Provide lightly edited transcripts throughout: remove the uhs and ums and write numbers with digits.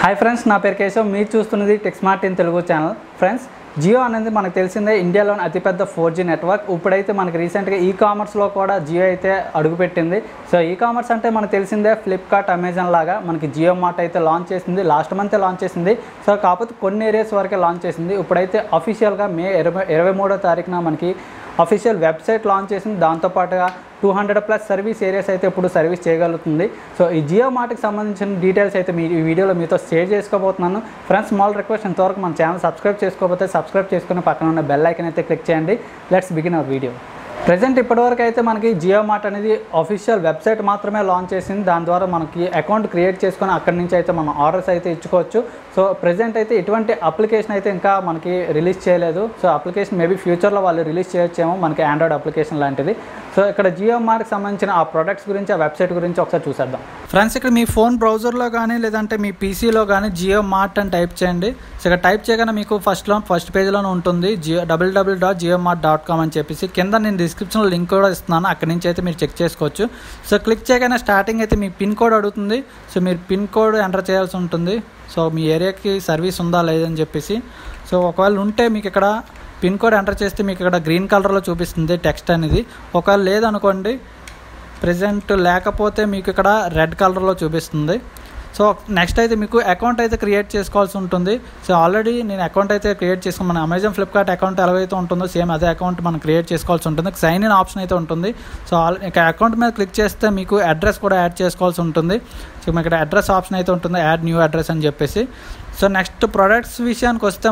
Hi friends, నా పేరు కేశవ్. మీరు చూస్తున్నది Techsmart in Telugu channel. Friends, Jio అనేది మనకు తెలిసిందే ఇండియాలోని అతిపెద్ద 4G నెట్వర్క్. ఇప్పుడైతే మనకి రీసెంట్గా కామర్స్లో కూడా జియో అయితే అడుగుపెట్టింది. సో కామర్స్ అంటే మనకు తెలిసిందే ఫ్లిప్కార్ట్, అమెజాన్ లాగా మనకి జియో మార్ట్ అయితే లాంచ్ చేసింది. లాస్ట్ మంతే లాంచ్ చేసింది. సో కాకపోతే కొన్ని ఏరియాస్ వరకే లాంచ్ చేసింది. ఇప్పుడైతే అఫీషియల్గా మే 23వ తారీఖున మనకి అఫీషియల్ వెబ్సైట్ లాంచ్ చేసింది. దాంతోపాటుగా 200+ సర్వీస్ ఏరియాస్ అయితే ఇప్పుడు సర్వీస్ చేయగలుగుతుంది. సో ఈ జియో మార్ట్కి సంబంధించిన డీటెయిల్స్ అయితే ఈ వీడియోలో మీతో షేర్ చేసుకోబోతున్నాను. ఫ్రెండ్స్, స్మాల్ రిక్వెస్ట్, ఇంతవరకు మన ఛానల్ సబ్స్క్రైబ్ చేసుకోకపోతే సబ్స్క్రైబ్ చేసుకుని పక్కన ఉన్న బెల్ ఐకాన్ అయితే క్లిక్ చేయండి. Let's begin our video. Present ఇప్పటివరకు అయితే మనకి జియో మార్ట్ అనేది అఫీషియల్ వెబ్సైట్ మాత్రమే లాంచ్ చేసింది. దాని ద్వారా మనకి అకౌంట్ క్రియేట్ చేసుకొని అక్కడి నుంచి అయితే మనం ఆర్డర్స్ అయితే ఇచ్చుకోవచ్చు. సో ప్రజెంట్ అయితే ఎటువంటి అప్లికేషన్ అయితే ఇంకా మనకి రిలీజ్ చేయలేదు. సో అప్లికేషన్ మేబీ ఫ్యూచర్లో వాళ్ళు రిలీజ్ చేయొచ్చేమో, మనకి ఆండ్రాయిడ్ అప్లికేషన్ లాంటిది. సో ఇక్కడ జియో మార్ట్కి సంబంధించిన ఆ ప్రొడక్ట్స్ గురించి, ఆ వెబ్సైట్ గురించి ఒకసారి చూసేద్దాం. ఫ్రెండ్స్, ఇక్కడ మీ ఫోన్ బ్రౌజర్లో కానీ లేదంటే మీ పీసీలో కానీ జియో మార్ట్ అని టైప్ చేయండి. సో ఇక్కడ టైప్ చేయగానే మీకు ఫస్ట్ పేజ్లోనే ఉంటుంది www.JioMart.com అని చెప్పేసి. కింద నేను డిస్క్రిప్షన్లో లింక్ కూడా ఇస్తున్నాను, అక్కడి నుంచి అయితే మీరు చెక్ చేసుకోవచ్చు. సో క్లిక్ చేయగానే స్టార్టింగ్ అయితే మీ పిన్ కోడ్ అడుగుతుంది. సో మీరు పిన్ కోడ్ ఎంటర్ చేయాల్సి ఉంటుంది. సో మీ ఏరియాకి సర్వీస్ ఉందా లేదని చెప్పేసి. సో ఒకవేళ ఉంటే మీకు ఇక్కడ పిన్ కోడ్ ఎంటర్ చేస్తే మీకు ఇక్కడ గ్రీన్ కలర్లో చూపిస్తుంది టెక్స్ట్ అనేది. ఒకవేళ లేదనుకోండి, ప్రజెంట్ లేకపోతే మీకు ఇక్కడ రెడ్ కలర్లో చూపిస్తుంది. సో నెక్స్ట్ అయితే మీకు అకౌంట్ అయితే క్రియేట్ చేసుకోవాల్సి ఉంటుంది. సో ఆల్రెడీ నేను అకౌంట్ అయితే క్రియేట్ చేసుకుని, మన అమెజాన్, ఫ్లిప్కార్ట్ అకౌంట్ ఎలాగైతే ఉంటుందో సేమ్ అదే అకౌంట్ మనం క్రియేట్ చేసుకోవాల్సి ఉంటుంది. సైన్ ఇన్ ఆప్షన్ అయితే ఉంటుంది. సో ఇక అకౌంట్ మీద క్లిక్ చేస్తే మీకు అడ్రస్ కూడా యాడ్ చేసుకోవాల్సి ఉంటుంది. సో మీకు ఇక్కడ అడ్రస్ ఆప్షన్ అయితే ఉంటుంది, యాడ్ న్యూ అడ్రస్ అని చెప్పేసి. సో నెక్స్ట్ ప్రొడక్ట్స్ విషయానికి వస్తే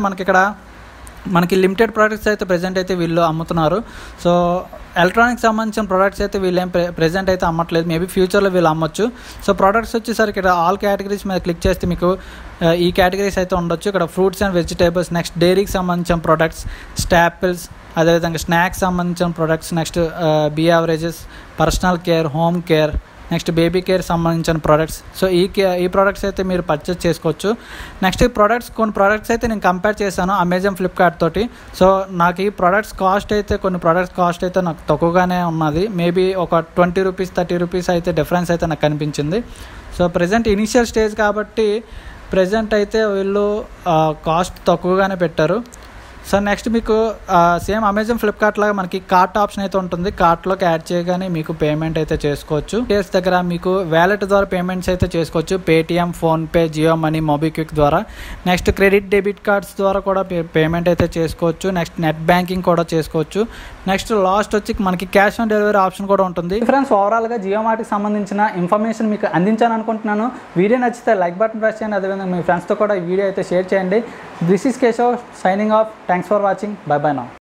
మనకి లిమిటెడ్ ప్రొడక్ట్స్ అయితే ప్రజెంట్ అయితే వీళ్ళు అమ్ముతున్నారు. సో ఎలక్ట్రానిక్స్ సంబంధించిన ప్రొడక్ట్స్ అయితే వీళ్ళు ఏం ప్రజెంట్ అయితే అమ్మట్లేదు. మేబీ ఫ్యూచర్లో వీళ్ళు అమ్మొచ్చు. సో ప్రొడక్ట్స్ వచ్చేసరికి ఇక్కడ ఆల్ కేటగిరీస్ మీద క్లిక్ చేస్తే మీకు ఈ కేటగిరీస్ అయితే ఉండొచ్చు. ఇక్కడ ఫ్రూట్స్ అండ్ వెజిటేబుల్స్, నెక్స్ట్ డైరీకి సంబంధించిన ప్రొడక్ట్స్, స్టాపిల్స్, అదేవిధంగా స్నాక్స్ సంబంధించిన products, next beverages, personal care, home care, next baby care సంబంధించిన ప్రొడక్ట్స్. సో ఈ ప్రొడక్ట్స్ అయితే మీరు పర్చేస్ చేసుకోవచ్చు. నెక్స్ట్ ఈ కొన్ని ప్రొడక్ట్స్ అయితే నేను కంపేర్ చేశాను అమెజాన్, ఫ్లిప్కార్ట్ తోటి. సో నాకు ఈ ప్రొడక్ట్స్ కాస్ట్ అయితే నాకు తక్కువగానే ఉన్నది. మేబీ ఒక 20 రూపీస్, 30 రూపీస్ అయితే డిఫరెన్స్ అయితే నాకు కనిపించింది. సో ప్రజెంట్ ఇనిషియల్ స్టేజ్ కాబట్టి ప్రజెంట్ అయితే వీళ్ళు కాస్ట్ తక్కువగానే పెట్టారు. సో నెక్స్ట్ మీకు సేమ్ అమెజాన్, ఫ్లిప్కార్ట్ లాగా మనకి కార్ట్ ఆప్షన్ అయితే ఉంటుంది. కార్ట్లోకి యాడ్ చేయగానే మీకు పేమెంట్ అయితే చేసుకోవచ్చు. పేస్ దగ్గర మీకు వ్యాలెట్ ద్వారా పేమెంట్స్ అయితే చేసుకోవచ్చు. Paytm, PhonePe, Jio money, MobiKwik ద్వారా. నెక్స్ట్ క్రెడిట్, డెబిట్ కార్డ్స్ ద్వారా కూడా పేమెంట్ అయితే చేసుకోవచ్చు. నెక్స్ట్ నెట్ బ్యాంకింగ్ కూడా చేసుకోవచ్చు. నెక్స్ట్ లాస్ట్ వచ్చి మనకి క్యాష్ ఆన్ డెలివరీ ఆప్షన్ కూడా ఉంటుంది. ఫ్రెండ్స్, ఓవరాల్గా జియో మార్ట్కి సంబంధించిన ఇన్ఫర్మేషన్ మీకు అందించాను అనుకుంటున్నాను. వీడియో నచ్చితే లైక్ బటన్ ప్రెస్ చేయండి. అదేవిధంగా మీ ఫ్రెండ్స్తో కూడా ఈ వీడియో అయితే షేర్ చేయండి. This is Keshav signing off. Thanks for watching. Bye bye now.